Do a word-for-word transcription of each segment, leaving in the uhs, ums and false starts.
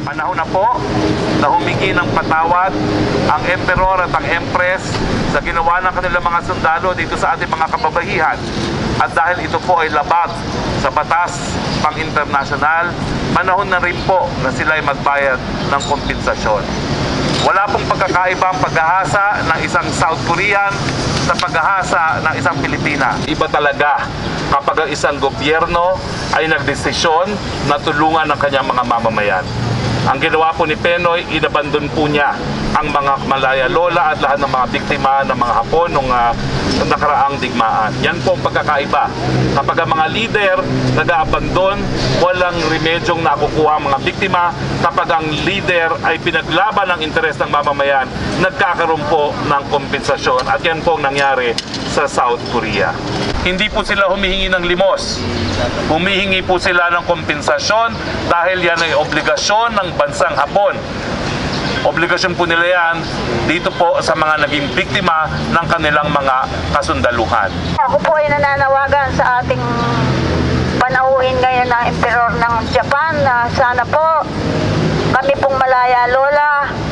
Panahon na po na humingi ng patawad ang Emperor at ang Empress sa ginawa ng kanilang mga sundalo dito sa ating mga kababahihan. At dahil ito po ay labag sa batas pang-internasyonal, panahon na rin po na sila ay magbayad ng kompensasyon. Wala pong pagkakaiba ang paghahasa ng isang South Korean sa paghahasa ng isang Pilipina. Iba talaga kapag ang isang gobyerno ay nagdesisyon na tulungan ang kanyang mga mamamayan. Ang ginawa po ni Penoy, inabandon po niya ang mga Malaya Lola at lahat ng mga biktima ng mga Hapon nung uh, nakaraang digmaan. Yan po ang pagkakaiba. Kapag ang mga leader nag-aabandon, walang remedyong nakukuha ang mga biktima. Kapag ang leader ay pinaglaban ng interes ng mamamayan, nagkakaroon po ng kompensasyon. At yan po ang nangyari sa South Korea. Hindi po sila humihingi ng limos. Humihingi po sila ng kompensasyon dahil yan ay obligasyon ng bansang Hapon. Obligasyon po nila yan dito po sa mga naging biktima ng kanilang mga kasundaluhan. Ako po ay nananawagan sa ating panauhin ngayon ng Emperor ng Japan na sana po kami pong Malaya Lola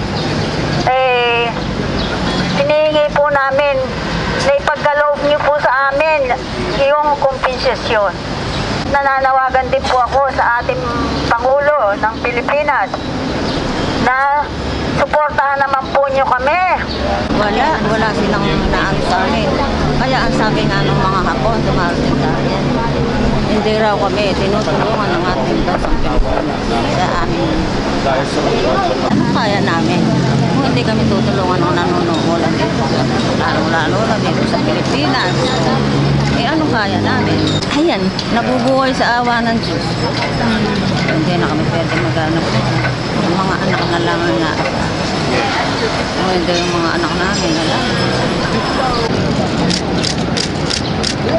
eh hinihingi po namin na ipagkaloob niyo po sa amin yung kompensasyon. Nananawagan din po ako sa ating Pangulo ng Pilipinas na suportahan naman po niyo kami. Wala, wala silang naan sa amin. Kaya ang sabi nga ng mga Hapon, dumarating sa amin. Hindi raw kami tinutulungan ng ating bansang Pilipinas sa amin. Ano kaya namin? Kung hindi kami tutulungan ng nanunungulan dito, lalo-lalo na dito sa Pilipinas, eh ano kaya namin? Ayan, nabubuhay sa awa ng Diyos. Hindi na kami pwede maghanap. Yung mga anak na lang na o hindi yung mga anak namin na lang.